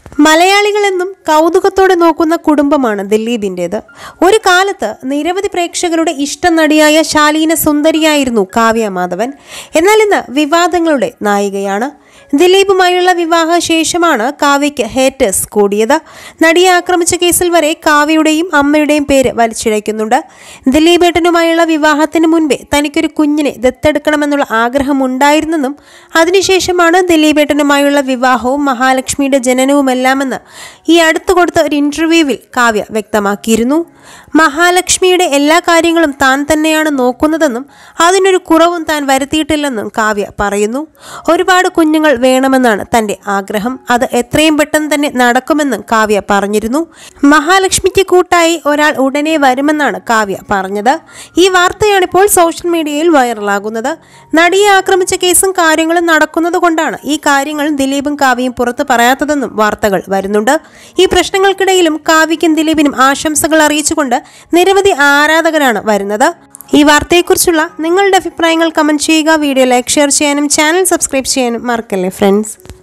മലയാളികളെന്നും കൗതുകത്തോടെ നോക്കുന്ന കുടുംബമാണ് ദിലീപിൻ്റേത്. ഒരു കാലത്ത് നിരവധി പ്രേക്ഷകരുടെ ഇഷ്ട നടിയായ ശാലീന സുന്ദരിയായിരുന്നു കാവ്യ മാധവൻ. എന്നാൽ ഇന്ന് വിവാദങ്ങളുടെ നായികയാണ്. ദിലീപുമായുള്ള വിവാഹ ശേഷമാണ് കാവ്യയ്ക്ക് ഹേറ്റേഴ്സ് കൂടിയത്. നടിയെ ആക്രമിച്ച കേസിൽ വരെ കാവ്യയുടെയും അമ്മയുടെയും പേര് വലിച്ചിഴയ്ക്കുന്നുണ്ട്. ദിലീപേട്ടനുമായുള്ള വിവാഹത്തിന് മുൻപേ തനിക്കൊരു കുഞ്ഞിനെ ദത്തെടുക്കണമെന്നുള്ള ആഗ്രഹമുണ്ടായിരുന്നെന്നും അതിനുശേഷമാണ് ദിലീപേട്ടനുമായുള്ള വിവാഹവും മഹാലക്ഷ്മിയുടെ ജനനവുമെല്ലാമെന്ന് ഈ അടുത്തു കൊടുത്ത ഒരു ഇന്റർവ്യൂവിൽ കാവ്യ വ്യക്തമാക്കിയിരുന്നു. മഹാലക്ഷ്മിയുടെ എല്ലാ കാര്യങ്ങളും താൻ തന്നെയാണ് നോക്കുന്നതെന്നും അതിനൊരു കുറവും താൻ വരുത്തിയിട്ടില്ലെന്നും കാവ്യ പറയുന്നു. ഒരുപാട് കുഞ്ഞുങ്ങൾ വേണമെന്നാണ് തൻ്റെ ആഗ്രഹം. അത് എത്രയും പെട്ടെന്ന് തന്നെ നടക്കുമെന്നും കാവ്യ പറഞ്ഞിരുന്നു. മഹാലക്ഷ്മിക്ക് കൂട്ടായി ഒരാൾ ഉടനെ വരുമെന്നാണ് കാവ്യ പറഞ്ഞത്. ഈ വാർത്തയാണിപ്പോൾ സോഷ്യൽ മീഡിയയിൽ വൈറലാകുന്നത്. നടിയെ ആക്രമിച്ച കേസും കാര്യങ്ങളും നടക്കുന്നത് കൊണ്ടാണ് ഈ കാര്യങ്ങൾ ദിലീപും കാവ്യയും പുറത്ത് പറയാത്തതെന്നും വാർത്തകൾ വരുന്നുണ്ട്. ഈ പ്രശ്നങ്ങൾക്കിടയിലും കാവ്യയ്ക്കും ദിലീപിനും ആശംസകൾ അറിയിച്ചുകൊണ്ട് നിരവധി ആരാധകരാണ് വരുന്നത്. ഈ വാർത്തയെക്കുറിച്ചുള്ള നിങ്ങളുടെ അഭിപ്രായങ്ങൾ കമന്റ് ചെയ്യുക. വീഡിയോ ലൈക്ക്, ഷെയർ ചെയ്യാനും ചാനൽ സബ്സ്ക്രൈബ് ചെയ്യാനും മറക്കല്ലേ ഫ്രണ്ട്സ്.